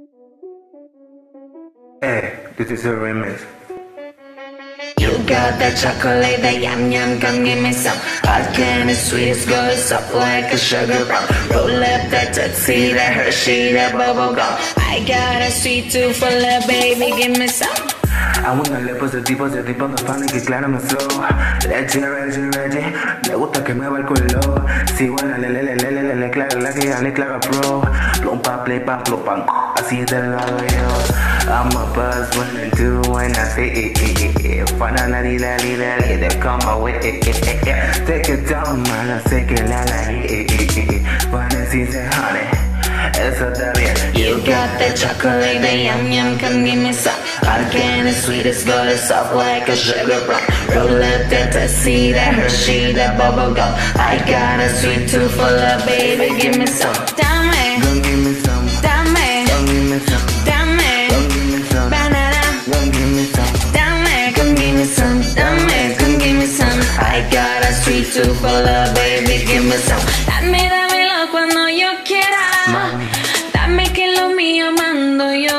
Hey, this is a remix. You got that chocolate, that yum yum, come give me some. Hot candy, sweetest, good, soft like a sugar brown. Roll up that Tootsie, that Hershey, that bubble gum. I got a sweet tooth for love, baby, give me some. Aún no le positivo no fan que claro me flow. Leche, me gusta que me va el color. Si bueno, le, claro, la que le claro pro. Plum pa, play pa, plum pam, así te lo hago yo. I'm a buzz when I do when I say it. Fana la di, they come away. Take it down, man, I say que la Wanna see say honey. Eso está bien. You got that chocolate, that yum yum, come give me some. Hot candy, sweetest, good, soft like a sugar brown. Roll up that Tootsie, that Hershey, that bubble gum. I got a sweet tooth for love, baby, give me some. Dame, Gon' give me some. dame, Gon' give me some. dame, Gon' give me some. banana. Gon' give me some. Dame, come give me some. Dame, come give me some. I got a sweet tooth for love, baby, give me some. Dámelo cuando yo quiera. Mami. Dame que lo mío mando yo.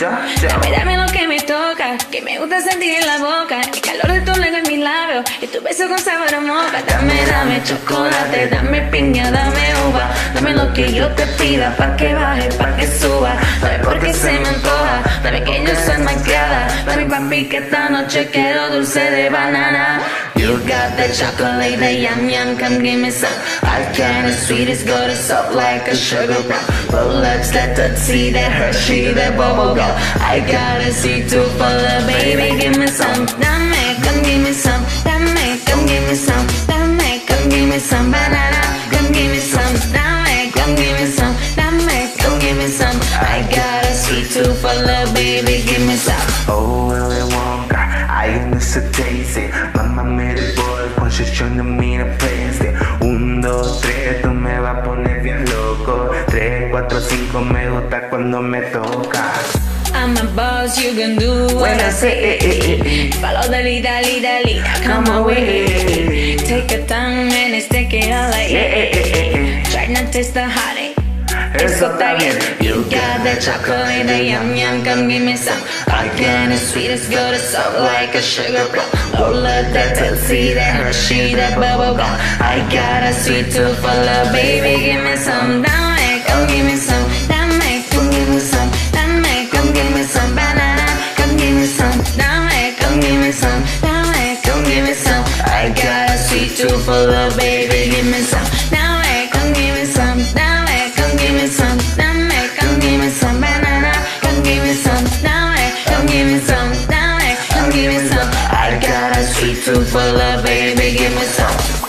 Dame lo que me toca, que me gusta sentir en la boca. El calor de tu lengua en mis labios y tu beso con sabor a moca. Dame chocolate, dame piña, dame uva. Dame lo que yo te pida, pa' que baje, pa' que suba. Dame porque se me antoja, dame que yo soy malcriada. Dame papi que esta noche quiero dulce de banana. You got that chocolate, that yum yum, come give me some. I candy, sweetest, good, it's soft like a sugar brown. Rolex, that Tootsie, that Hershey, that bubble gum. I got a sweet tooth for love, baby, give me some. Dame, come give me some. Dame, come give me some. Dame, come give me some banana. Come give me some. Dame, come give me some. Dame, come give me some. I got a sweet tooth for love, baby, give me some. Oh, Willy Wonka, I miss a daisy. Mamá made it boy, construyendo mi peste. 1, 2, 3, tú me vas a poner bien loco. 3, 4, 5, me gusta cuando me toca. I'm a boss, you can do what I say. Follow the lead, come away. Take a tongue and stick it out like try not to taste the honey. Eso está bien. You got that chocolate, that yum yum, come give me some. Hot candy, sweetest, good, it's soft like a sugar plum. Roll up that Tootsie, that Hershey, that bubble gum. I got a sweet tooth for love, baby, give me some. Dame, come give me some. Dame, come give me some. Dame, come give me some banana. Come give me some. Dame, come give me some. Dame, come give me some. I got a sweet tooth for love, baby, give me some. Dame, come give me some. Dame, come give me some. Dame, come give me some banana. Come give me some. Dame, come give me some. Dame, come give me some. I got a sweet tooth for love, baby, give me some.